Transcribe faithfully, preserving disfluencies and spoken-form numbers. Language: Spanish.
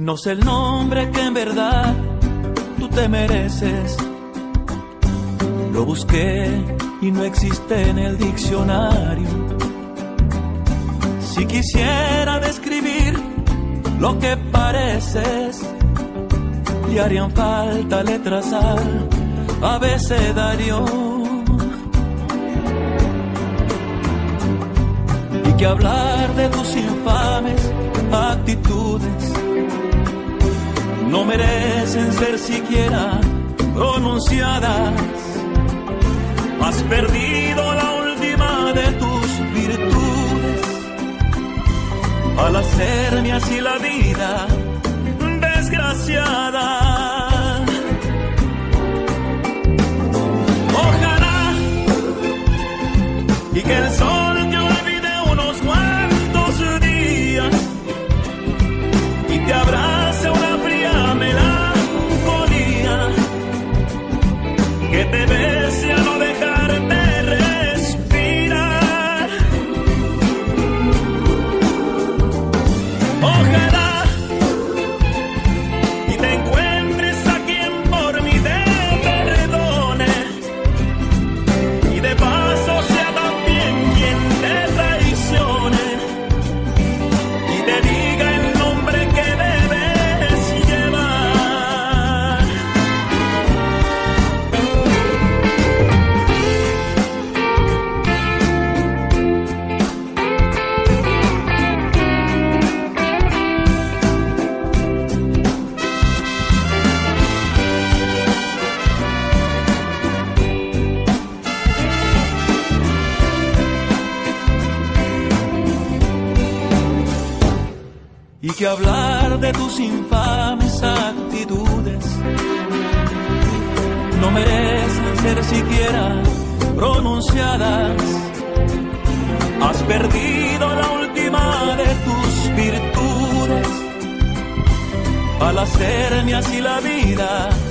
No sé el nombre que en verdad tú te mereces. Lo busqué y no existe en el diccionario. Si quisiera describir lo que pareces, le harían falta letras al abecedario. Y que hablar de tus infames actitudes no merecen ser siquiera pronunciadas. Has perdido la última de tus virtudes al hacerme así la vida desgraciada. Ojalá y que el sol te olvide unos cuantos días y te abrace una fría melancolía, que te bese a no dejar de respirar. Ojalá y te encuentres a quien por mí te perdone, y de paso sea también quien te traicione y te diga el nombre que debes llevar. Y que hablar de tus infames actitudes no merecen ser siquiera pronunciadas. Has perdido la última de tus virtudes al hacerme así la vida